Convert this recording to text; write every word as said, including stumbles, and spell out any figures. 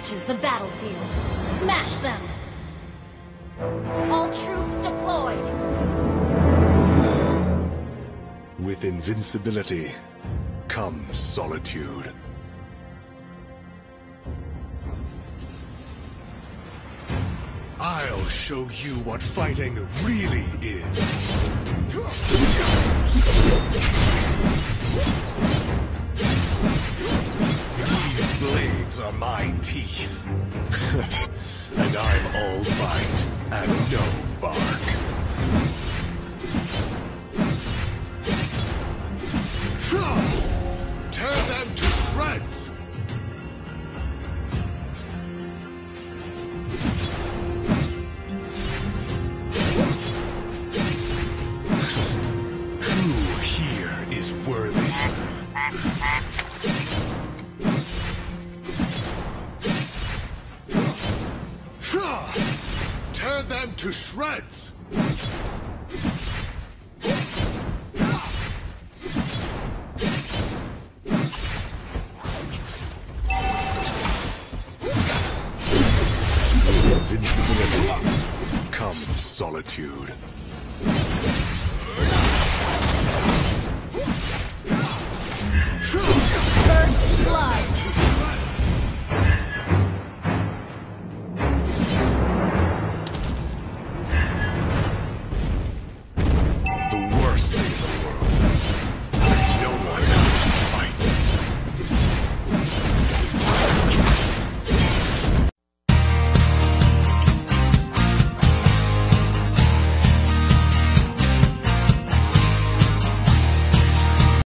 reaches the battlefield, smash them! All troops deployed! With invincibility comes solitude. I'll show you what fighting really is. These blades are my teeth. And I'm all bite and no bark. Tear them to shreds! Who here is worthy? Tear them to shreds! Invincibility comes solitude. First blood!